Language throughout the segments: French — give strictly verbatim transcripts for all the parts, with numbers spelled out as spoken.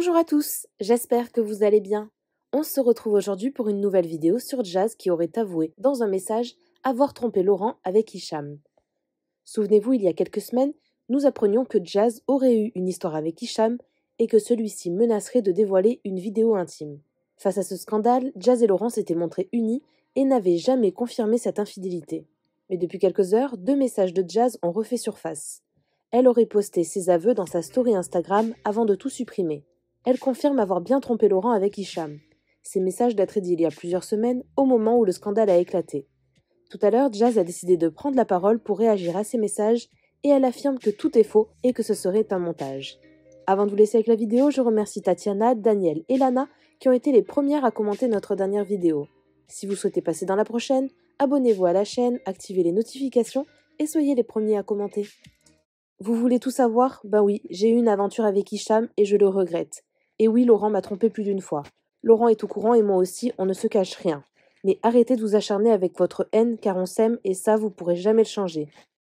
Bonjour à tous, j'espère que vous allez bien. On se retrouve aujourd'hui pour une nouvelle vidéo sur Jazz qui aurait avoué dans un message avoir trompé Laurent avec Hicham. Souvenez-vous, il y a quelques semaines, nous apprenions que Jazz aurait eu une histoire avec Hicham et que celui-ci menacerait de dévoiler une vidéo intime. Face à ce scandale, Jazz et Laurent s'étaient montrés unis et n'avaient jamais confirmé cette infidélité. Mais depuis quelques heures, deux messages de Jazz ont refait surface. Elle aurait posté ses aveux dans sa story Instagram avant de tout supprimer. Elle confirme avoir bien trompé Laurent avec Hicham. Ces messages dateraient d'il y a plusieurs semaines, au moment où le scandale a éclaté. Tout à l'heure, Jazz a décidé de prendre la parole pour réagir à ces messages et elle affirme que tout est faux et que ce serait un montage. Avant de vous laisser avec la vidéo, je remercie Tatiana, Daniel et Lana qui ont été les premières à commenter notre dernière vidéo. Si vous souhaitez passer dans la prochaine, abonnez-vous à la chaîne, activez les notifications et soyez les premiers à commenter. Vous voulez tout savoir? Ben oui, j'ai eu une aventure avec Hicham et je le regrette. Et oui, Laurent m'a trompé plus d'une fois. Laurent est au courant et moi aussi, on ne se cache rien. Mais arrêtez de vous acharner avec votre haine car on s'aime et ça, vous pourrez jamais le changer.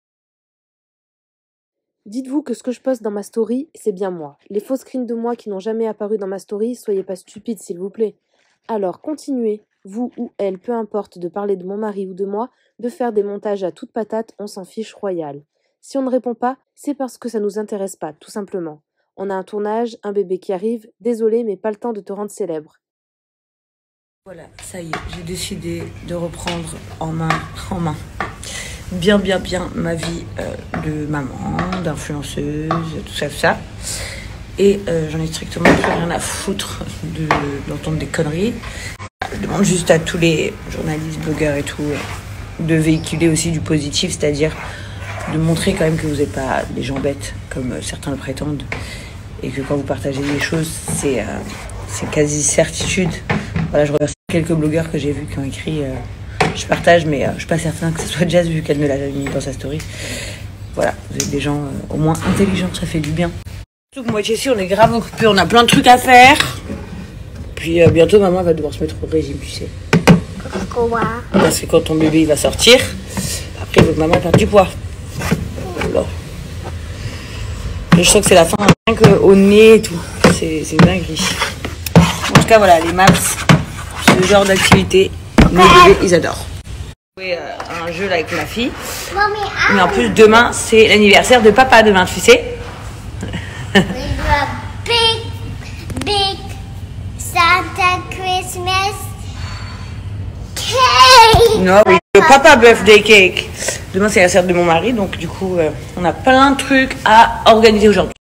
Dites-vous que ce que je poste dans ma story, c'est bien moi. Les faux screens de moi qui n'ont jamais apparu dans ma story, soyez pas stupides s'il vous plaît. Alors continuez, vous ou elle, peu importe, de parler de mon mari ou de moi, de faire des montages à toute patate, on s'en fiche royal. Si on ne répond pas, c'est parce que ça nous intéresse pas, tout simplement. On a un tournage, un bébé qui arrive, désolé mais pas le temps de te rendre célèbre. Voilà, ça y est, j'ai décidé de reprendre en main, en main, bien bien bien ma vie euh, de maman, d'influenceuse, tout ça, tout ça. Et euh, j'en ai strictement plus rien à foutre de, d'entendre des conneries. Je demande juste à tous les journalistes, blogueurs et tout, de véhiculer aussi du positif, c'est-à-dire de montrer quand même que vous n'êtes pas des gens bêtes, comme certains le prétendent, et que quand vous partagez des choses, c'est euh, c'est quasi certitude. Voilà, je remercie quelques blogueurs que j'ai vus qui ont écrit euh, je partage, mais euh, je suis pas certain que ce soit Jazz vu qu'elle ne l'a jamais mis dans sa story. Voilà, vous êtes des gens euh, au moins intelligents, ça fait du bien. Surtout que moi et Jessie, on est grave occupés, on a plein de trucs à faire. Puis euh, bientôt, maman va devoir se mettre au régime, tu sais. Pourquoi? Parce que quand ton bébé il va sortir, après il veut que maman perde du poids. Voilà. Je sens que c'est la fin, rien qu'au nez et tout. C'est une dinguerie. En tout cas, voilà, les maths, ce genre d'activité, mes bébés, ils adorent. J'ai joué euh, un jeu là avec ma fille. Mais en plus, demain, c'est l'anniversaire de papa demain, tu sais. Big, big Santa Christmas cake. Non, oui, le papa birthday cake. Demain, c'est l'anniversaire de mon mari, donc du coup, euh, on a plein de trucs à organiser aujourd'hui.